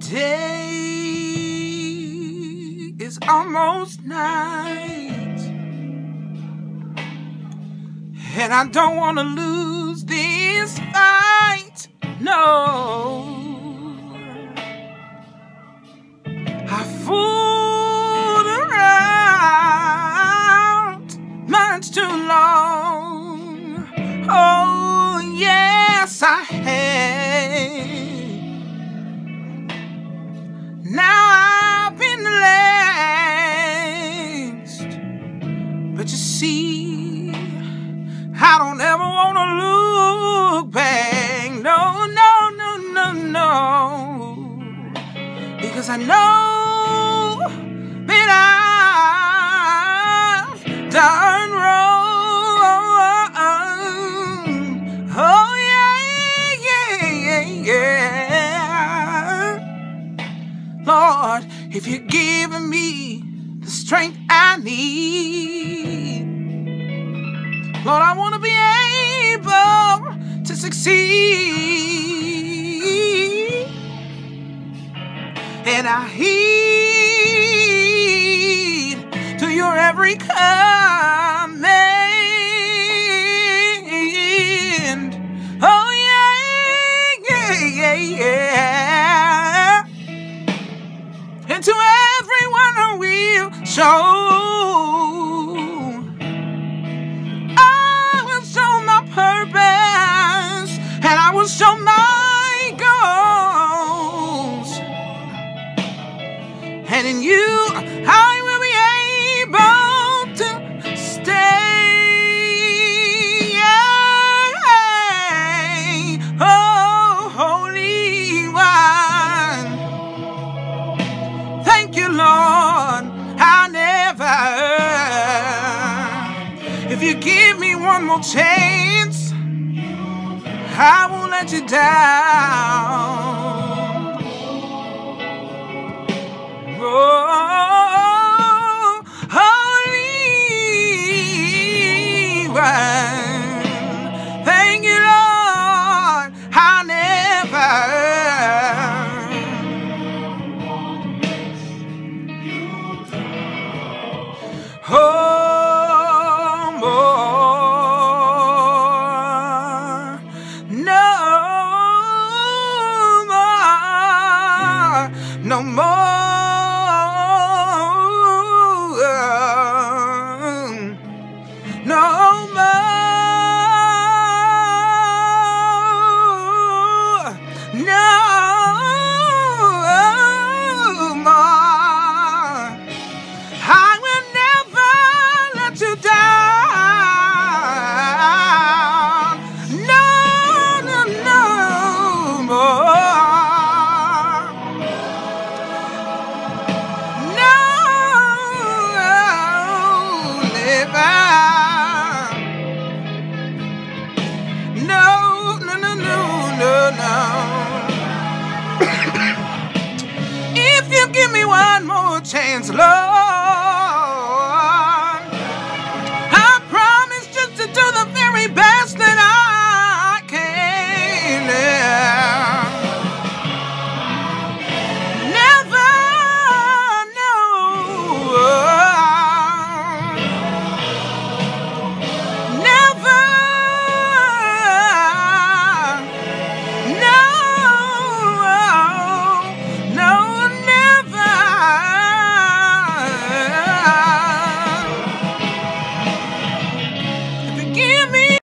day is almost night, and I don't want to lose this fight. No, I fooled around much too long. Oh, yes, I have. Now I've been blessed, but you see, I don't ever want to look back. No, no, no, no, no, because I know that I've done wrong. Oh, yeah, yeah, yeah, yeah. Lord, if you're giving me the strength I need, Lord, I want to be able to succeed, and I heed to your every command. Oh, yeah, yeah, yeah, yeah. And to everyone I will show, I will show my purpose, and I will show my goals. And in you, I will be able to stay. Oh, Holy One. Thank you, Lord. I never, if you give me one more chance, I won't let you down. Oh, Holy One. Thank you, Lord. I never. Oh, more, no more, no more, no more, no more. I will never let you down. No, no, no more. No, never. No, no, no, no, no, no. If you give me one more chance, Lord,